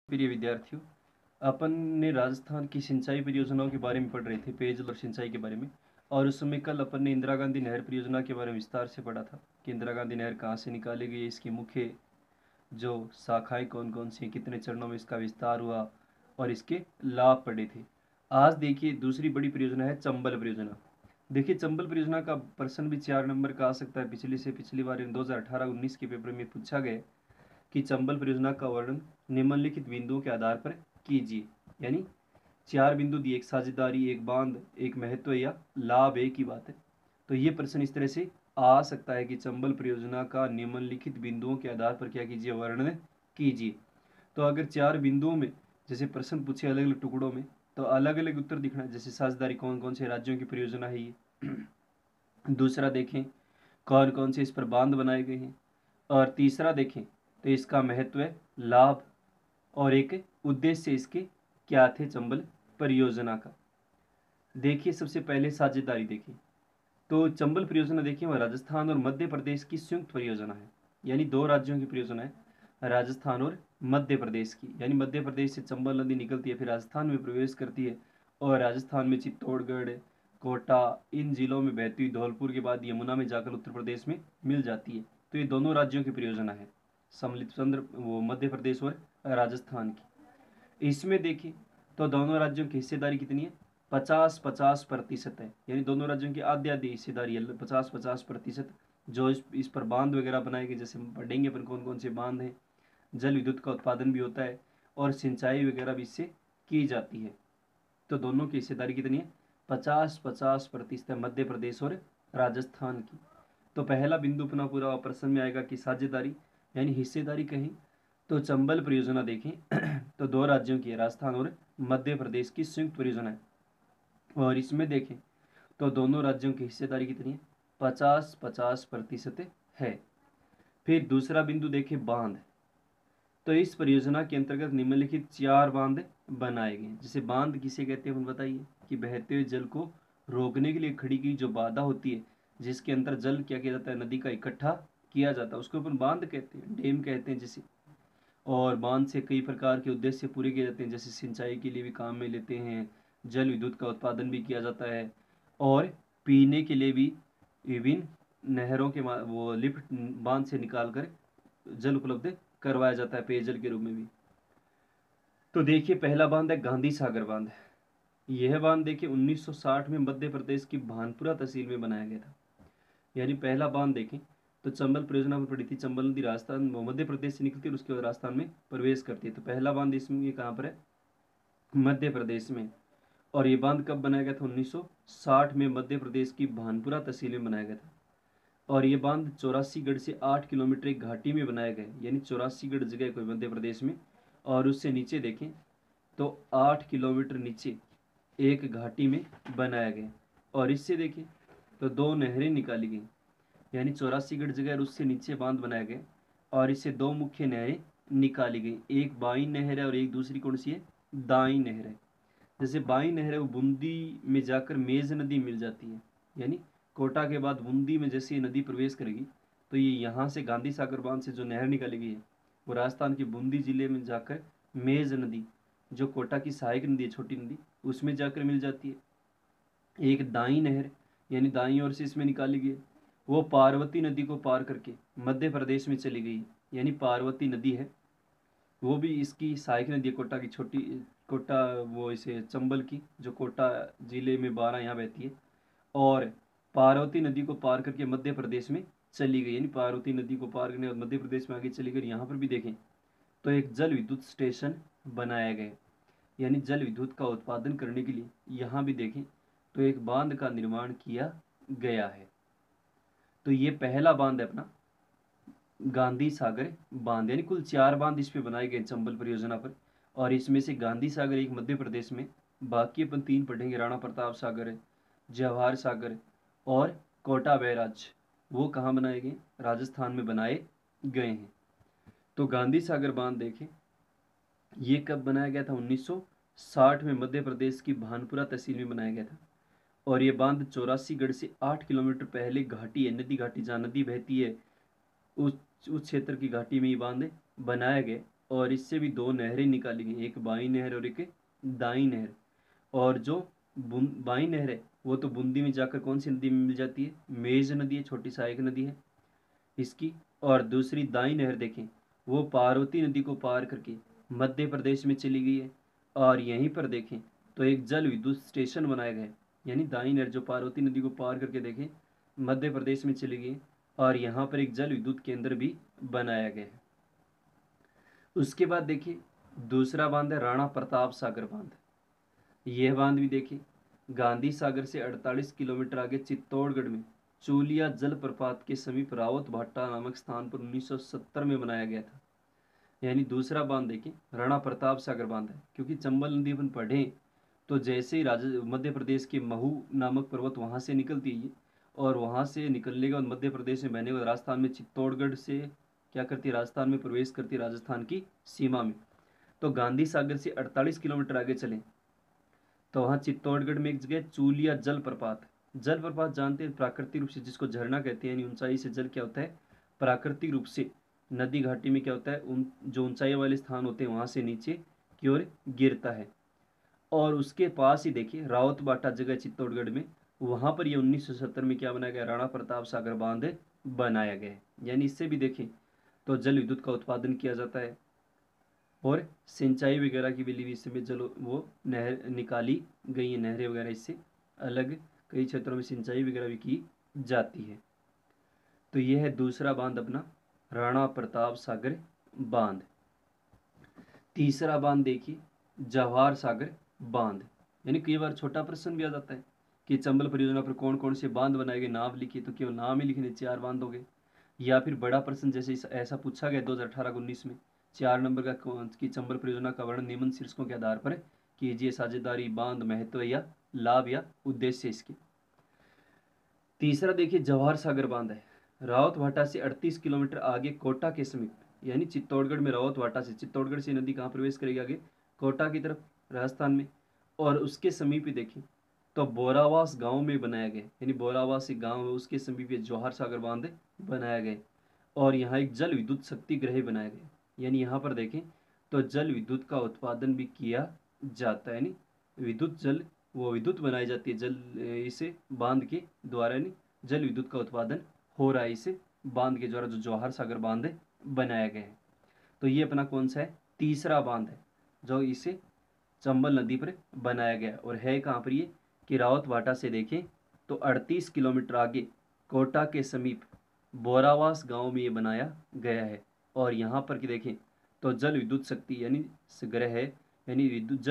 प्रिय विद्यार्थियों, अपन ने राजस्थान की सिंचाई परियोजनाओं के बारे में पढ़ रहे थे, पेयजल और सिंचाई के बारे में। और उस समय कल अपन ने इंदिरा गांधी नहर परियोजना के बारे में विस्तार से पढ़ा था कि इंदिरा गांधी नहर कहाँ से निकाली गई, इसकी मुख्य जो शाखाएं कौन कौन सी, कितने चरणों में इसका विस्तार हुआ और इसके लाभ पड़े थे। आज देखिए दूसरी बड़ी परियोजना है चंबल परियोजना। देखिए चंबल परियोजना का प्रश्न भी 4 नंबर का आ सकता है। पिछली बार 2018-19 के पेपर में पूछा गया कि चंबल परियोजना का वर्णन निम्नलिखित बिंदुओं के आधार पर कीजिए। यानी 4 बिंदु दिए, एक साझेदारी, एक बांध, एक महत्व या लाभ, एक ही बात है। तो ये प्रश्न इस तरह से आ सकता है कि चंबल परियोजना का निम्नलिखित बिंदुओं के आधार पर क्या कीजिए, वर्णन कीजिए। तो अगर 4 बिंदुओं में जैसे प्रश्न पूछे अलग अलग टुकड़ों में, तो अलग अलग उत्तर दिखना है। जैसे साझेदारी कौन कौन से राज्यों की परियोजना है ये। दूसरा देखें कौन कौन से इस पर बांध बनाए गए हैं। और तीसरा देखें तो इसका महत्व, लाभ और एक उद्देश्य इसके क्या थे चंबल परियोजना का। देखिए सबसे पहले साझेदारी देखिए, तो चंबल परियोजना देखिए वह राजस्थान और मध्य प्रदेश की संयुक्त परियोजना है। यानी 2 राज्यों की परियोजना है, राजस्थान और मध्य प्रदेश की। यानी मध्य प्रदेश से चंबल नदी निकलती है, फिर राजस्थान में प्रवेश करती है और राजस्थान में चित्तौड़गढ़, कोटा, इन जिलों में बहती हुई धौलपुर के बाद यमुना में जाकर उत्तर प्रदेश में मिल जाती है। तो ये दोनों राज्यों की परियोजना है, सम्मिलित चंद्र वो मध्य प्रदेश और राजस्थान की। इसमें देखिए तो दोनों राज्यों की हिस्सेदारी कितनी है, 50-50% है। यानी दोनों राज्यों की आधी आधी हिस्सेदारी है, 50-50%। जो इस पर बांध वगैरह बनाए गए, जैसे पढ़ेंगे अपन कौन कौन से बांध हैं। जल विद्युत का उत्पादन भी होता है और सिंचाई वगैरह भी इससे की जाती है। तो दोनों की हिस्सेदारी कितनी है, 50-50% है, मध्य प्रदेश और राजस्थान की। तो पहला बिंदु अपना पूरा प्रश्न में आएगा कि साझेदारी यानी हिस्सेदारी कहें तो चंबल परियोजना देखें तो 2 राज्यों की है, राजस्थान और मध्य प्रदेश की संयुक्त परियोजना है। और इसमें देखें तो दोनों राज्यों की हिस्सेदारी कितनी है, 50-50% है। फिर दूसरा बिंदु देखें बांध, तो इस परियोजना के अंतर्गत निम्नलिखित 4 बांध बनाए गए। जैसे बांध किसे कहते हैं बताइए, कि बहते हुए जल को रोकने के लिए खड़ी की जो बाधा होती है, जिसके अंदर जल क्या किया जाता है, नदी का इकट्ठा किया जाता है, उसको अपन बांध कहते हैं, डैम कहते हैं जिसे। और बांध से कई प्रकार के उद्देश्य पूरे किए जाते हैं, जैसे सिंचाई के लिए भी काम में लेते हैं, जल विद्युत का उत्पादन भी किया जाता है और पीने के लिए भी विभिन्न नहरों के वो लिफ्ट बांध से निकाल कर जल उपलब्ध करवाया जाता है पेयजल के रूप में भी। तो देखिए पहला बांध है गांधी सागर बांध। यह बांध देखिए 1960 में मध्य प्रदेश की भानपुरा तहसील में बनाया गया था। यानी पहला बांध देखें तो चंबल परियोजना में पड़ी थी। चंबल नदी राजस्थान मध्य प्रदेश से निकलती है और उसके बाद राजस्थान में प्रवेश करती है। तो पहला बांध इसमें ये कहाँ पर है, मध्य प्रदेश में। और ये बांध कब बनाया गया था, 1960 में मध्य प्रदेश की भानपुरा तहसील में बनाया गया था। और ये बांध 84गढ़ से 8 किलोमीटर एक घाटी में बनाया गया, यानी 84गढ़ जगह कोई मध्य प्रदेश में। और उससे नीचे देखें तो 8 किलोमीटर नीचे एक घाटी में बनाया गया। और इससे देखें तो 2 नहरें निकाली गई, यानी 84गढ़ जगह और उससे नीचे बांध बनाया गया। और इससे 2 मुख्य नहरें निकाली गई, एक बाई नहर है और एक दूसरी कौन सी है, दाई नहर है। जैसे बाई नहर है वो बूंदी में जाकर मेज नदी मिल जाती है, यानी कोटा के बाद बूंदी में जैसे ये नदी प्रवेश करेगी तो ये यहाँ से गांधी सागर बांध से जो नहर निकाली गई है वो राजस्थान के बूंदी जिले में जाकर मेज नदी, जो कोटा की सहायक नदी है, छोटी नदी, उसमें जाकर मिल जाती है। एक दाई नहर यानी दाई ओर से इसमें निकाली गई, वो पार्वती नदी को पार करके मध्य प्रदेश में चली गई, यानी पार्वती नदी है, वो भी इसकी सहायक नदी है, कोटा की छोटी, कोटा वो इसे चंबल की, जो कोटा जिले में 12 यहाँ बहती है। और पार्वती नदी को पार करके मध्य प्रदेश में चली गई, यानी पार्वती नदी को पार करने और मध्य प्रदेश में आगे चली गई। यहाँ पर भी देखें तो एक जल विद्युत स्टेशन बनाया गया, यानी जल विद्युत का उत्पादन करने के लिए यहाँ भी देखें तो एक बांध का निर्माण किया गया है। तो ये पहला बांध है अपना गांधी सागर बांध। यानी कुल 4 बांध इस पे बनाए गए चंबल परियोजना पर। और इसमें से गांधी सागर एक मध्य प्रदेश में, बाकी अपन 3 पढ़ेंगे, राणा प्रताप सागर, जवाहर सागर और कोटा बैराज, वो कहाँ बनाए गए, राजस्थान में बनाए गए हैं। तो गांधी सागर बांध देखें ये कब बनाया गया था, 1960 में मध्य प्रदेश की भानपुरा तहसील में बनाया गया था। और ये बांध 84गढ़ से 8 किलोमीटर पहले घाटी है, नदी घाटी जहाँ नदी बहती है, उस क्षेत्र की घाटी में ये बांध बनाया गया। और इससे भी दो नहरें निकाली गई, एक बाई नहर और एक दाई नहर। और जो बाई नहर है वो तो बूंदी में जाकर कौन सी नदी में मिल जाती है, मेज नदी है, छोटी सहायक नदी है इसकी। और दूसरी दाई नहर देखें, वो पार्वती नदी को पार करके मध्य प्रदेश में चली गई है। और यहीं पर देखें तो एक जल विद्युत स्टेशन बनाया गया है, यानी दाई नहर जो पार्वती नदी को पार करके देखें मध्य प्रदेश में चली गई, और यहाँ पर एक जल विद्युत केंद्र भी बनाया गया है। उसके बाद देखिए दूसरा बांध है राणा प्रताप सागर बांध। यह बांध भी देखिए गांधी सागर से 48 किलोमीटर आगे चित्तौड़गढ़ में चूलिया जलप्रपात के समीप रावत भाटा नामक स्थान पर 1970 में बनाया गया था। यानी दूसरा बांध देखिए राणा प्रताप सागर बांध है, क्योंकि चंबल नदी अपन पढ़े तो जैसे ही मध्य प्रदेश के महू नामक पर्वत वहां से निकलती है, और वहां से निकलने के बाद मध्य प्रदेश में बहने के बाद राजस्थान में चित्तौड़गढ़ से क्या करती है, राजस्थान में प्रवेश करती है, राजस्थान की सीमा में। तो गांधी सागर से 48 किलोमीटर आगे चले तो वहाँ चित्तौड़गढ़ में एक जगह चूलिया जलप्रपात। जलप्रपात जानते हैं प्राकृतिक रूप से जिसको झरना कहते हैं, यानी ऊंचाई से जल क्या होता है, प्राकृतिक रूप से नदी घाटी में क्या होता है, जो ऊंचाई वाले स्थान होते हैं वहां से नीचे की ओर गिरता है। और उसके पास ही देखिए रावत बाटा जगह चित्तौड़गढ़ में, वहां पर ये 1970 में क्या बनाया गया, राणा प्रताप सागर बांध बनाया गया है। यानी इससे भी देखें तो जल विद्युत का उत्पादन किया जाता है, और सिंचाई वगैरह की बिजली भी इसमें चलो वो नहर निकाली गई है, नहरें वगैरह इससे अलग कई क्षेत्रों में सिंचाई वगैरह भी की जाती है। तो यह है दूसरा बांध अपना राणा प्रताप सागर बांध। तीसरा बांध देखिए जवाहर सागर बांध। यानी कई बार छोटा प्रश्न भी आ जाता है कि चंबल परियोजना पर कौन कौन से बांध बनाए गए, नाम लिखिए, तो केवल नाम ही लिखने 4 बांध हो गए। या फिर बड़ा प्रश्न जैसे ऐसा पूछा गया 2018-19 में 4 नंबर का कि चंबल परियोजना का वर्णन निम्न शीर्षकों के आधार पर कीजिए, साझेदारी, बांध, महत्व या लाभ या उद्देश्य इसके। तीसरा देखिए जवाहर सागर बांध है, रावत भाटा से 38 किलोमीटर आगे कोटा के समीप, यानी चित्तौड़गढ़ में रावत भाटा से, चित्तौड़गढ़ से नदी कहाँ प्रवेश करेगी आगे, कोटा की तरफ राजस्थान में। और उसके समीप ही देखें तो बोरावास गांव में बनाया गया, यानी बोरावास एक गांव है उसके समीप ये जवाहर सागर बांध बनाया गया। और यहाँ एक जल विद्युत शक्ति ग्रह बनाया गया, यानी यहाँ पर देखें तो जल विद्युत का उत्पादन भी किया जाता है, यानी विद्युत जल वो विद्युत बनाई जाती है जल इसे बांध के द्वारा, यानी जल विद्युत का उत्पादन हो रहा है इसे बांध के द्वारा, जो जवाहर सागर बांध बनाया गया है। तो ये अपना कौन सा है, तीसरा बांध है जो इसे चंबल नदी पर बनाया गया। और है कहाँ पर ये कि रावत भाटा से देखें तो 38 किलोमीटर आगे कोटा के समीप बोरावास गांव में ये बनाया गया है। और यहाँ पर कि देखें तो जल विद्युत शक्ति यानी ग्रह है, यानी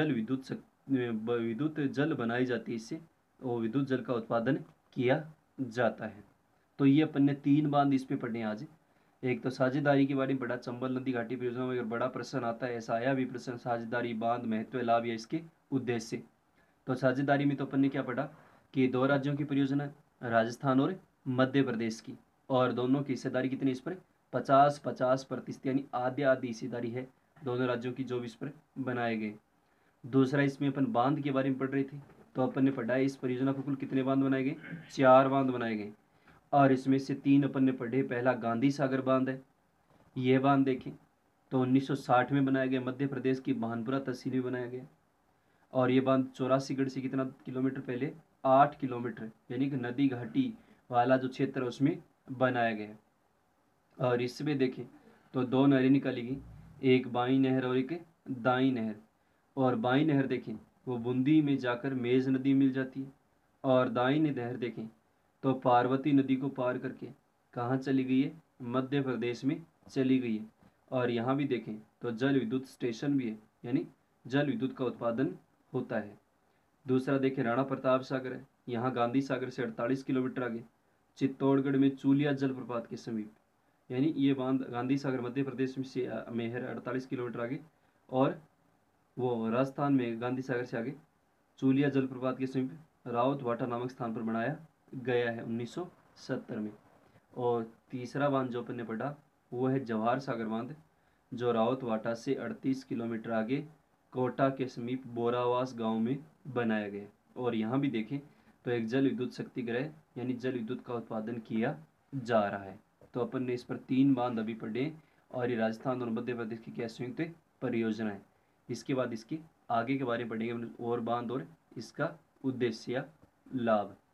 विद्युत जल बनाई जाती है इससे, और विद्युत जल का उत्पादन किया जाता है। तो ये अपन ने 3 बांध इस पे पढ़े आज। एक तो साझेदारी के बारे में पढ़ा, चंबल नदी घाटी परियोजना में अगर बड़ा प्रश्न आता है, ऐसा आया भी प्रश्न, साझेदारी, बांध, महत्व, लाभ या इसके उद्देश्य। तो साझेदारी में तो अपन ने क्या पढ़ा कि 2 राज्यों की परियोजना, राजस्थान और मध्य प्रदेश की, और दोनों की हिस्सेदारी कितनी इस पर 50-50%, यानी आधी आधी हिस्सेदारी है दोनों राज्यों की जो भी इस पर बनाए गए। दूसरा इसमें अपन बांध के बारे में पढ़ रहे थे, तो अपन ने पढ़ा है इस परियोजना पर कुल कितने बांध बनाए गए, 4 बांध बनाए गए। और इसमें से 3 अपन ने पढ़े, पहला गांधी सागर बांध है, यह बांध देखें तो 1960 में बनाया गया, मध्य प्रदेश की भानपुरा तहसील में बनाया गया। और ये बांध 84गढ़ से कितना किलोमीटर पहले, 8 किलोमीटर, यानी कि नदी घाटी वाला जो क्षेत्र है उसमें बनाया गया। और इसमें देखें तो 2 नहरें निकाली गई, एक बाई नहर और एक दाई नहर। और बाई नहर देखें वो बूंदी में जाकर मेज नदी मिल जाती है, और दाई नहर देखें तो पार्वती नदी को पार करके कहाँ चली गई है, मध्य प्रदेश में चली गई है। और यहाँ भी देखें तो जल विद्युत स्टेशन भी है, यानी जल विद्युत का उत्पादन होता है। दूसरा देखें राणा प्रताप सागर है, यहाँ गांधी सागर से 48 किलोमीटर आगे चित्तौड़गढ़ में चूलिया जलप्रपात के समीप, यानी ये बांध गांधी सागर मध्य प्रदेश में है 48 किलोमीटर आगे, और वो राजस्थान में गांधी सागर से आगे चूलिया जलप्रपात के समीप रावत भाटा नामक स्थान पर बनाया गया है 1970 में। और तीसरा बांध जो अपन ने पढ़ा वो है जवाहर सागर बांध, जो रावत भाटा से 38 किलोमीटर आगे कोटा के समीप बोरावास गांव में बनाया गया। और यहाँ भी देखें तो एक जल विद्युत शक्ति ग्रह, यानी जल विद्युत का उत्पादन किया जा रहा है। तो अपन ने इस पर 3 बांध अभी पढ़े, और ये राजस्थान और मध्य प्रदेश की क्या संयुक्त परियोजना है। इसके बाद इसकी आगे के बारे में पढ़ेंगे और बांध और इसका उद्देश्य या लाभ।